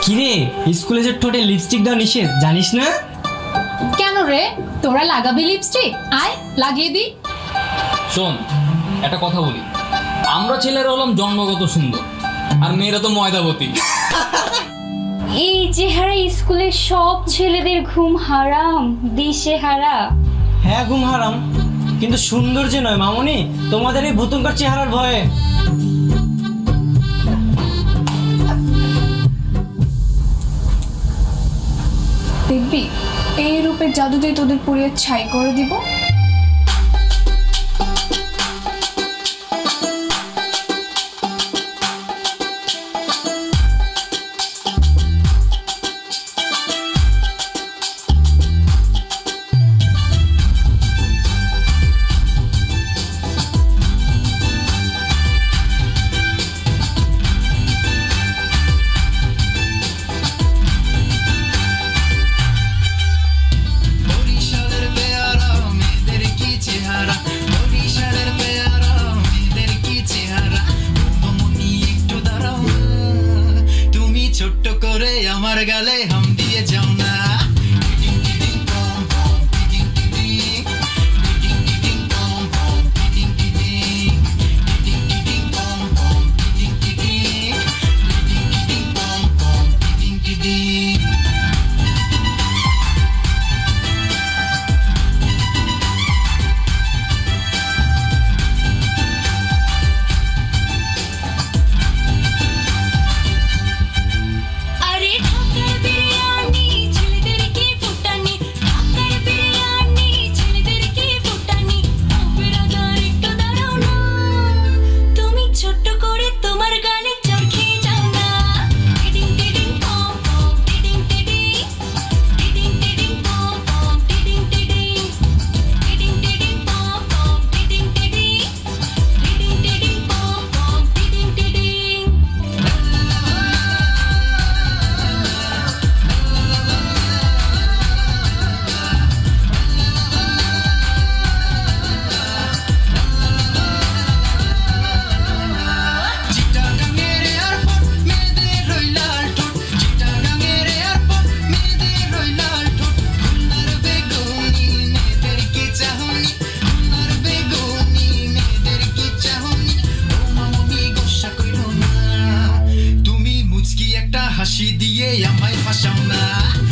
কিরে, স্কুলে যে ঠোঁটে লিপস্টিক দেওয়া নিষেধ, জানিস না? কেন রে, তোরা লাগাবি লিপস্টিক? আয় লাগিয়ে দি। শোন, একটা কথা বলি, আমরা ছেলেরা হলাম জন্মগত সুন্দর, আর মেয়েরা তো ময়দাবতী। এই চেহারা স্কুলের সব ছেলেদের ঘুম হারাম, দিশেহারা। হ্যাঁ, ঘুম হারাম, কিন্তু সৌন্দর্য নয় মামুনি, তোমাদের এই ভুতুঙ্কার চেহারার ভয়ে। দেখবি এই রূপের জাদুতেই তোদের পুড়িয়ে ছাই করে দিব। ছোট্ট করে আমার গালে হাম দিয়ে যাও না। হাসি দিয়ে আমায় ফাঁসাও না।